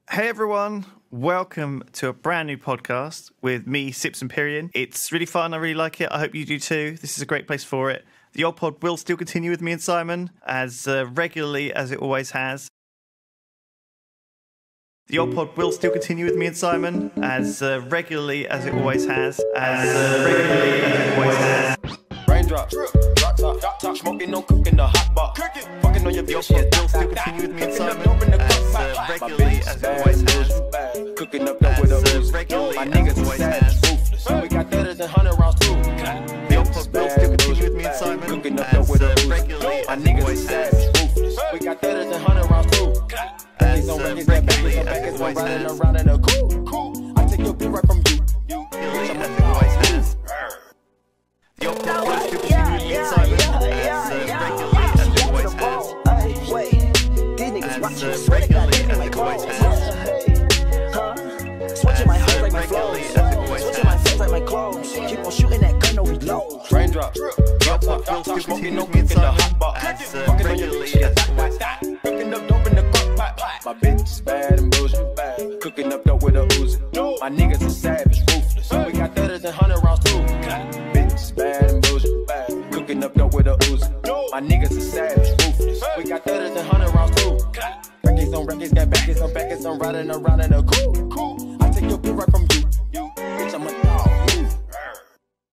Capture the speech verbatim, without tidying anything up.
Hey everyone, welcome to a brand new podcast with me, Sips and Pyrian. It's really fun, I really like it, I hope you do too. This is a great place for it. The YoGPoD will still continue with me and Simon, as uh, regularly as it always has. The YoGPoD will still continue with me and Simon, as uh, regularly as it always has. As uh, regularly as it always has. Raindrops, drop top, top, top, smoking, no cooking, the hot bar. Fucking on your bitch, yeah, will still continue with me and Simon, as uh, regularly as it always has. Cooking up dope with a As uh, regularly my as niggas it always savage, has. ruthless. We got thudders and hundred rounds too. The YoGPoD will still continue with me and Simon, Cooking up dope as with uh, a regularly my as it niggas always has. savage, ruthless. We got thudders and hundred rounds too. As uh, regularly as it always riding has. around in a coupe. I take your beat right from you. You, Regularly as it always has. The YoGPoD will still continue with me and Simon, as uh, regularly as it always has. As uh, regularly as it always has. Switching my hoes like my regularly flows. as it always Switching my has. face like my clothes. Keep on shooting that gun, no reload. Raindrops, drop top, Will top, still top, smoking, continue no with me and cooking, the Simon, hot bar. as uh, Fucking on your regularly bitch, as it always yeah, has. cooking up dope in the crock pot. My bitch is bad and bullshit, bad. Cooking up dope with a Uzi. My niggas are savage, ruthless. We got thudders and hundred rounds too. Bitch is bad and bullshit, bad. Cooking up dope with a Uzi. My niggas are savage, ruthless. We got thudders and hundred rounds too. Records on records, got backers on backers. I'm riding around in a coupe.